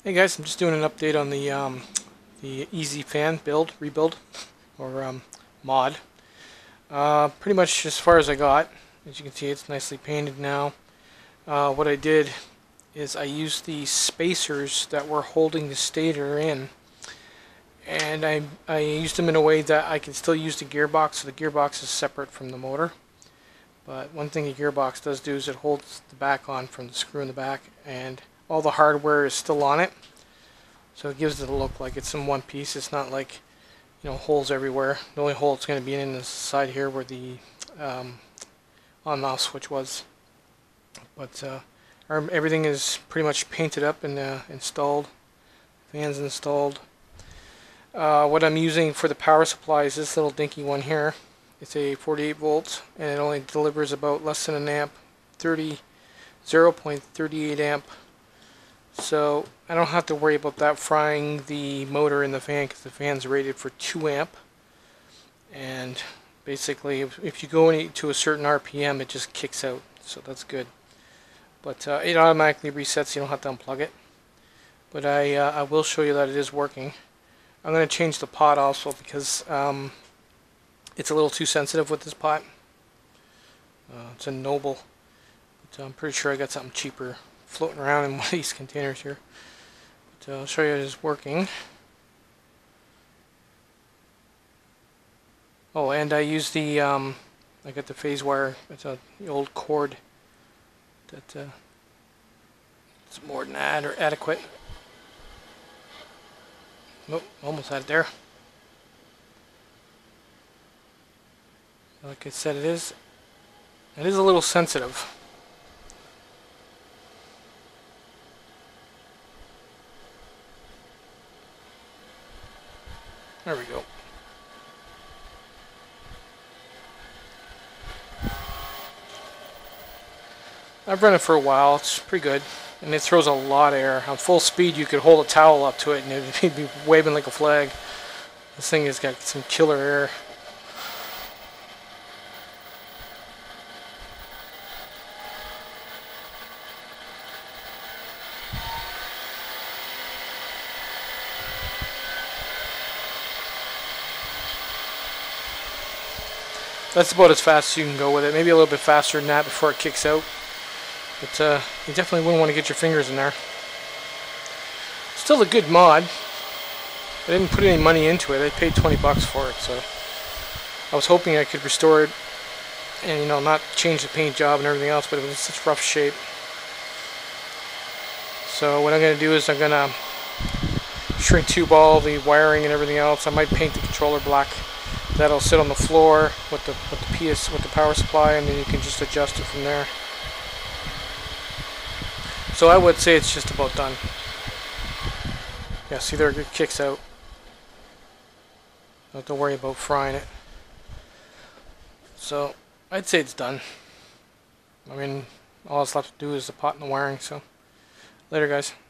Hey guys, I'm just doing an update on the Easy Fan rebuild, or mod. Pretty much as far as I got. As you can see, it's nicely painted now. What I did is I used the spacers that were holding the stator in, and I used them in a way that I can still use the gearbox, so the gearbox is separate from the motor. But one thing the gearbox does do is it holds the back on from the screw in the back, and all the hardware is still on it. So it gives it a look like it's in one piece. It's not like, holes everywhere. The only hole it's going to be in the side here where the on-off switch was. But everything is pretty much painted up and installed. Fans installed. What I'm using for the power supply is this little dinky one here. It's a 48 volts, and it only delivers about less than an amp, 0.38 amp. So I don't have to worry about that frying the motor in the fan, because the fan's rated for 2 amp. And basically, if you go to a certain RPM, it just kicks out. So that's good. But it automatically resets, so you don't have to unplug it. But I will show you that it is working. I'm going to change the pot also, because it's a little too sensitive with this pot. It's a Noble, but I'm pretty sure I got something cheaper floating around in one of these containers here. But I'll show you it is working. Oh, and I use the I got the phase wire. It's the old cord that it's more than adequate. Nope, almost had it there. Like I said, it is a little sensitive. There we go. I've run it for a while. It's pretty good, and it throws a lot of air. On full speed, you could hold a towel up to it, and it'd be waving like a flag. This thing has got some killer air. That's about as fast as you can go with it. Maybe a little bit faster than that before it kicks out. But you definitely wouldn't want to get your fingers in there. Still a good mod. I didn't put any money into it. I paid 20 bucks for it, so I was hoping I could restore it and not change the paint job and everything else, but it was in such rough shape. So what I'm going to do is I'm going to shrink tube all the wiring and everything else. I might paint the controller black. That'll sit on the floor with the power supply, and then you can just adjust it from there. So I would say it's just about done. Yeah, see there, it kicks out. Don't have to worry about frying it. So I'd say it's done. I mean, all that's left to do is the pot and the wiring. So later, guys.